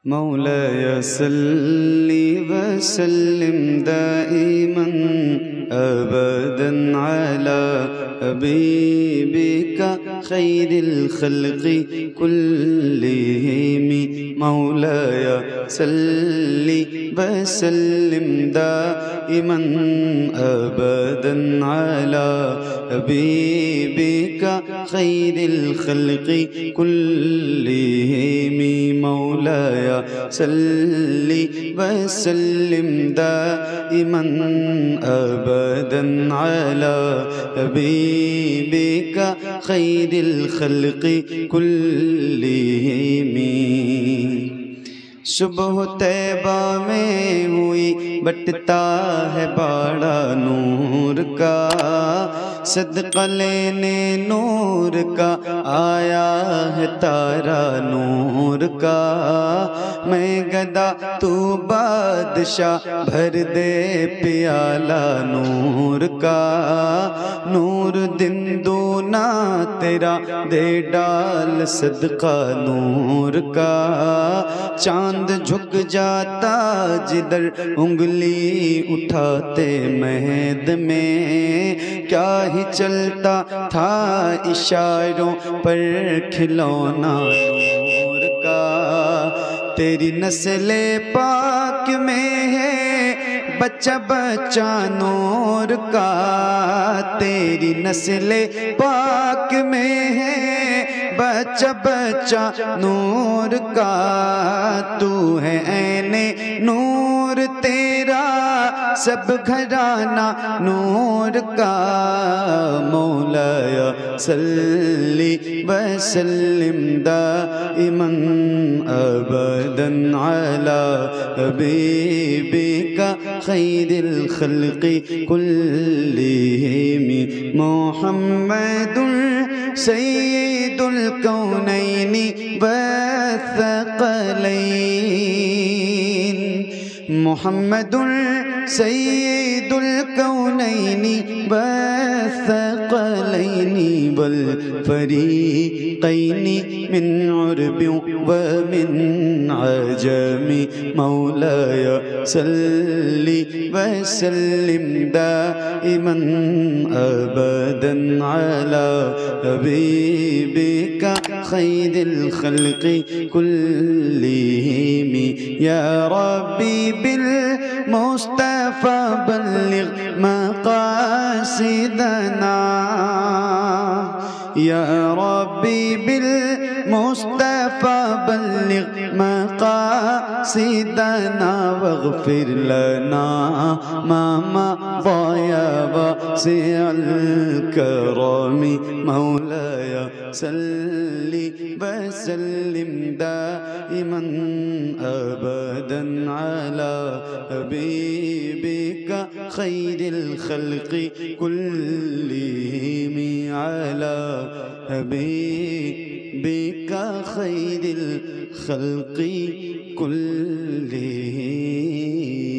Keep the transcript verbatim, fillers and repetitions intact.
मौलाय सल्ली वसल्लिम दाइमन अबदन अला हबीबिका खैरिल खल्क़ि कुल्लिहिम। मौलाय सल्ली वसल्लिम दाइमन अबदन अला हबीबिका खैरिल खल्क़ि कुल्लिहिम। मौलाय सल्ली वसल्लिम दाइमन अबदन अला हबीबिका खैरिल खल्क़ि कुल्लिहिम। सुबह तैबा में हुई बटता है बाड़ा नूर का, सदका लेने नूर का आया है तारा नूर का। मैं गदा तू बादशाह भर दे प्याला नूर का। नूर दिन दूना तेरा दे डाल सदका नूर का। चांद झुक जाता जिधर उंगली उठाते महद में, क्या ही चलता था इशारों पर खिलौना नूर का। तेरी नस्ले पाक में है बच्चा बच्चा नूर का। तेरी नस्ले पाक में है बच्चा बच्चा नूर का। तू है ऐने नूर तेरा सब घराना नूर का। मौलाया सल्ली वसल्लिम दाइमन अबदन अला हबीबिका खैरिल खल्क़ि कुल्लिहिम। मुहम्मदुन सय्यिदुल कौनैनि वस्सक़लैन। मुहम्मदुन सय्यिदुल कौनैनि वस्सक़लैनि वल फरीक़ैनि मिन उर्बि व मिन अजमि। मौलाय सल्ली वसल्लिम दाइमन अबदन अला हबीबिका खैरिल खल्क़ि कुल्लिहिम। या रब्बी बिल मुस्तफ़ा बल्लिग़ मक़ासिदना। या रब्बी बिल मुस्तफ़ा बल्लिग़ मक़ासिदना वग़फ़िर लना मा मज़ा या वासिअल करम। मौलाय सल्ली वसल्लिम दाइमन अबदन अला हबीबिका खैरिल खल्क़ि कुल्लिहिम। अला हबीबिका खैरिल खल्क़ि कुल्लिहिम।